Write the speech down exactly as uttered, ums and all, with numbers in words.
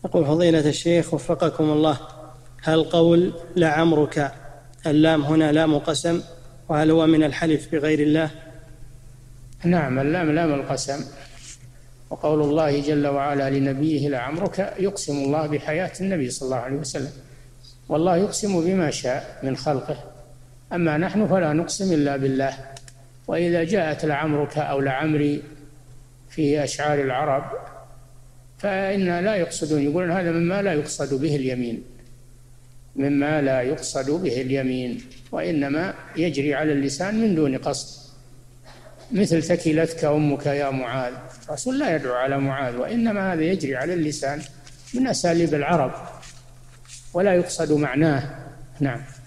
يقول فضيلة الشيخ وفقكم الله، هل قول لعمرك اللام هنا لام قسم، وهل هو من الحلف بغير الله؟ نعم، اللام لام القسم، وقول الله جل وعلا لنبيه لعمرك يقسم الله بحياة النبي صلى الله عليه وسلم، والله يقسم بما شاء من خلقه، أما نحن فلا نقسم إلا بالله. وإذا جاءت لعمرك أو لعمري في أشعار العرب فإن لا يقصدون، يقولون هذا مما لا يقصد به اليمين، مما لا يقصد به اليمين، وإنما يجري على اللسان من دون قصد، مثل ثكلتك أمك يا معاذ، الرسول لا يدعو على معاذ، وإنما هذا يجري على اللسان من أساليب العرب ولا يقصد معناه. نعم.